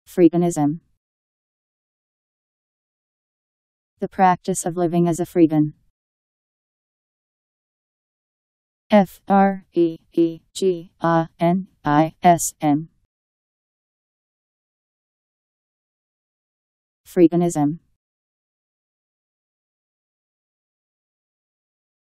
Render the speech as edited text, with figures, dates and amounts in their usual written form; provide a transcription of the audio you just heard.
Freeganism. The practice of living as a freegan. Freeganism. Freeganism.